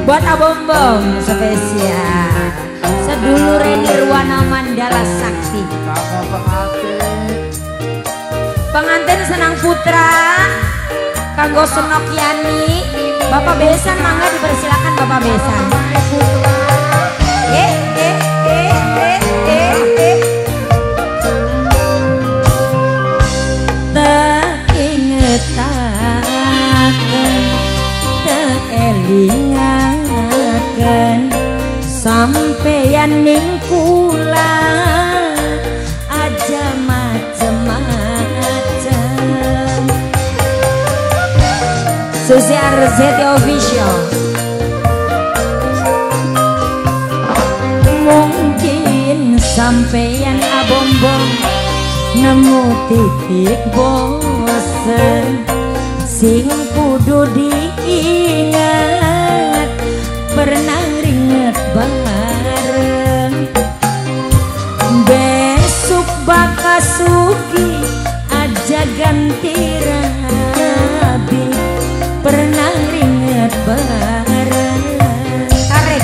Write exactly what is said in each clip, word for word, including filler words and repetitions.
Buat Abombong spesial sedulur Nirwana Mandala Sakti. Pengantin Senang Putra kanggo Senok Yani. Bapak Besan mangga dipersilakan Bapak Besan. Eh eh eh eh eh eh. Teingetaken teelingaken sampeyan ning kula aja macem-macem. Susi Arzeti Official. Mungkin sampeyan Abombong nemu titik bosen sing kudu diingat pernah ringet bareng besok bakal sugi aja ganti rabi pernah ringet bareng. Tarik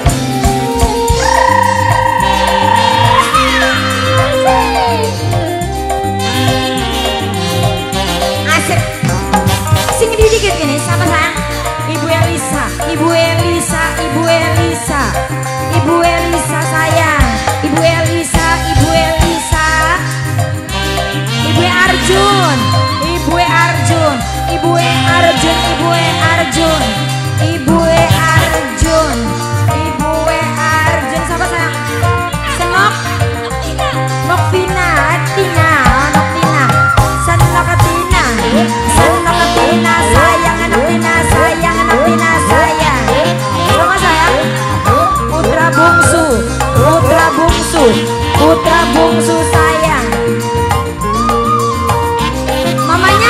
asik sing dikit gini sama sayang. Ibu Elisa, Ibu Elisa, Ibu Elisa, Ibu Elisa sayang, Ibu Elisa, Ibu Elisa, Ibu Arjun, Ibu Arjun, Ibu Arjun, Ibu Arjun, Ibu Arjun, Ibu Arjun, siapa sayang? Senok, Noktina, Tina, Noktina, Senok Tina, Senok Tina sayang, Noktina sayang, Noktina sayang. Siapa sayang? Putra bungsu, putra bungsu, putra bungsu sayang. Mamanya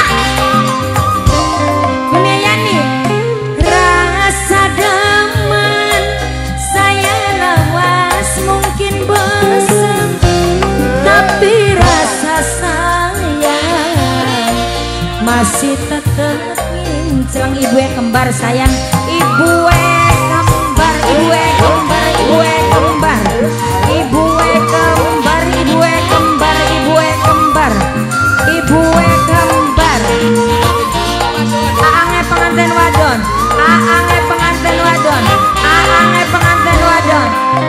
Dunia Yani. Rasa demen saya lawas mungkin bosan, tapi rasa sayang masih tetap ngincang. Ibu kembar sayang, ibu kembar, ibu kembar, ibu kembar, ibu kembar, ibu kembar, ibu kembar, ibu kembar. Aange pengantin wadon, aange pengantin wadon, aange pengantin wadon.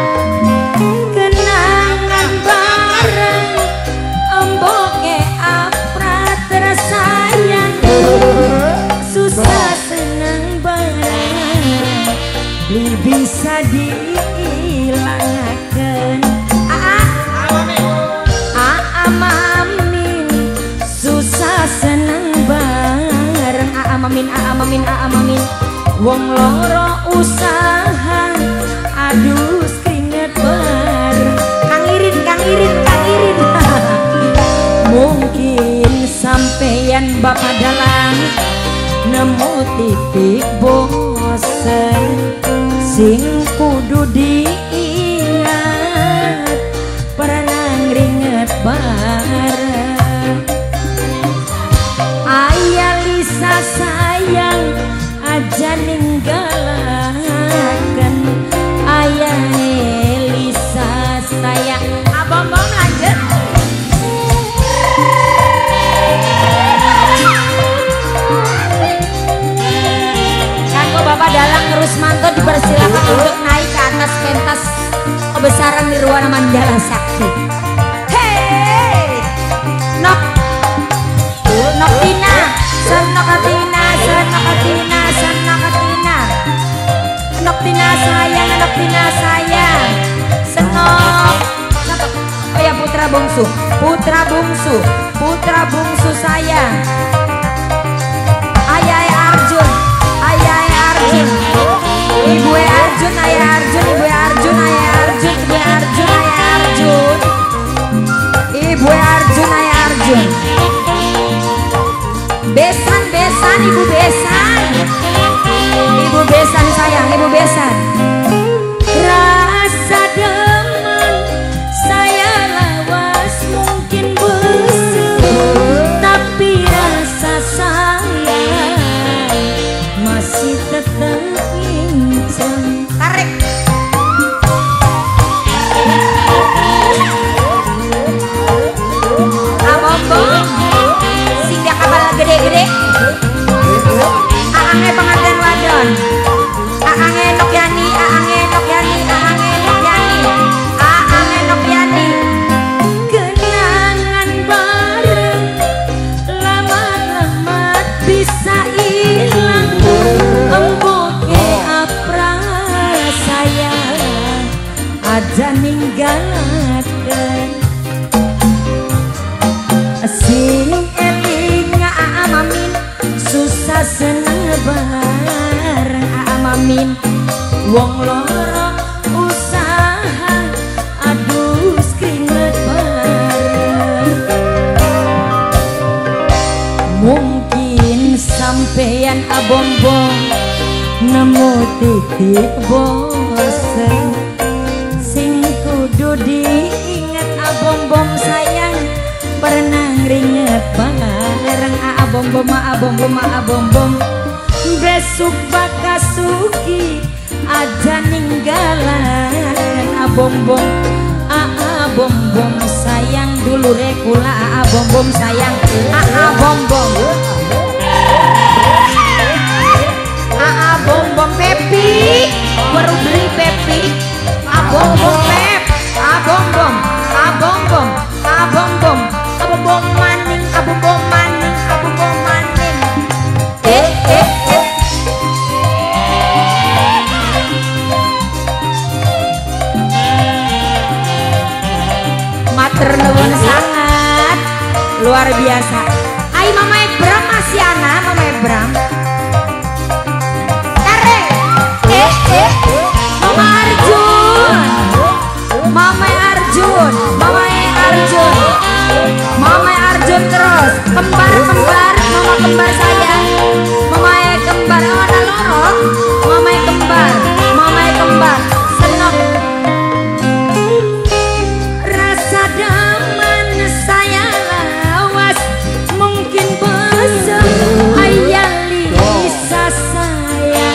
Kenangan bareng emboke aprat tersayang, susah senang bareng li bisa dihilangkan. Aa Aa Mamin susah senang bareng. Aa Mamin, Aa Mamin, Aa Mamin. Wong loro usaha adus keringet bareng. Kang Irin, Kang Irin, Kang Irin. Mungkin sampeyan Bapak Dalang nemu titik bosen sing kudu diingat pernah ngeringet bareng. Ayah Lisa sayang aja ninggalakan, ayah Elisa sayang. Abombong lanjut. Kanggo Bapak Dalang Rusmanto dipersilakan untuk naik ke atas pentas kebesaran Nirwana Mandala Sakti. Hey, nok, nok Tina, senok Tina, senok Tina, senok Tina, nok Tina sayang, nok Tina sayang, senok. Oh ya putra bungsu, putra bungsu, putra bungsu sayang. Ayah Arjun, ayah Arjun, ibu Arjun, ayah Arjun, ibu Arjun, ayah Arjun, ibu Arjun, ayah Arjun, ibu Arjun, ayah Arjun. Besan, besan, ibu besan, ibu besan sayang, ibu besan. Rasa demen saya lawas mungkin bosan, tapi rasa sayang masih tetap ingin bosen. Tarik. Abombong sing kapal gede-gede. Aange pengantin wadon. Aange Nokyani, aange Nokyani, aange Nokyani. Aange Nokyani. Kenangan bareng lama-lama bisa hilang. Emboke apra saya aja ninggalkan. Sing eling Amamin susah seneng bareng Amamin. Wong loro usaha adus keringet bareng. Mungkin sampeyan abombong nemu titik bosen. Sing kudu diinget abombong sayang pernah ngeringet bareng abombong abombong abombong. Besok bakasuki aja ninggalan abombong. Abombong sayang dulu rekula abombong sayang abombong. Abombong Pepi baru beli Pepi. Abombong Pep, abombong, abombong, abombong, abombong maning, abombong maning, abombong maning. Eh eh eh. Matur nuwun sangat luar biasa. Ai Mama Ebram masih ana, Mama Ebram. Tarik. Eh eh. Mama Arjun, Mama Arjun, Mama Arjun, Mama Arjun terus kembar kembar, Mama kembar saya, Mama kembar mana loro, Mama kembar, Mama kembar, senok. Rasa daman saya lawas mungkin bosan, ayali bisa saya.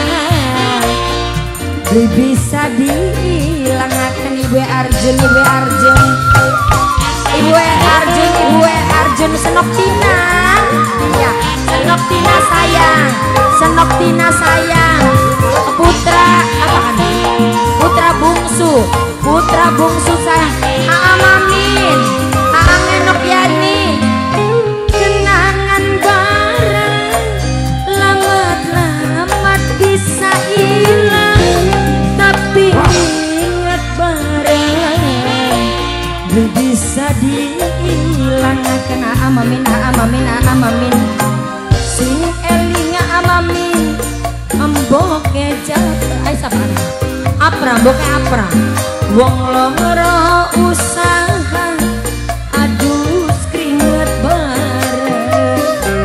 Bisa dihilangkan Ibu Arjun, Ibu Arjun, Ibu Arjun, Ibu Arjun Senok Tina, ya Senok Tina sayang, Senok Tina sayang, putra apa kan? Putra bungsu, putra bungsu sayang, Amamin, Aange Nokyani. Kenangan bareng lamat-lamat bisa hilang. Tapi ingat bareng bisa dihilangkan Amamin, Amamin, Amamin. Sing eling Amamin emboke jatuh. Ay sabar apra, emboke apra. Wong loro usaha adus keringet bareng.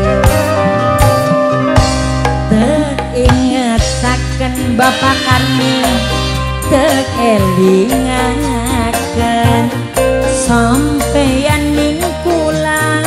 Teringet Bapak Karni tek elingaken sampeyan ning kula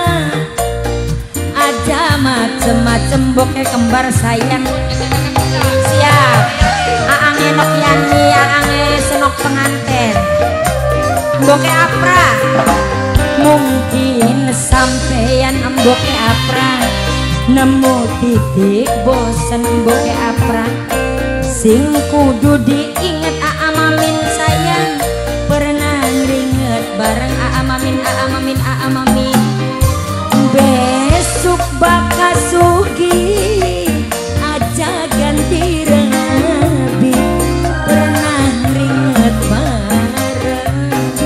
aja macem-macem boke kembar sayang. Siap Aange Nokyani, Aange Senok penganten, boke apra. Mungkin sampeyan emboke apra nemu titik bosen boke apra. Sing kudu diinget Amamin sayang pernah ngeringet bareng Amamin, Amamin, Amamin. Besok bakasuki aja ganti rabi pernah ngeringet bareng.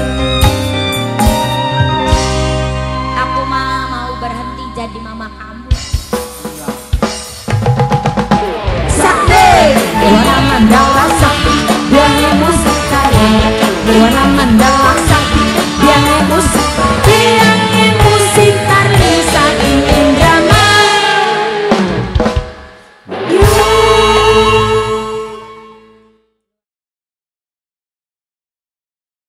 Aku mah mau berhenti jadi mama kamu. Sakti, orang mandang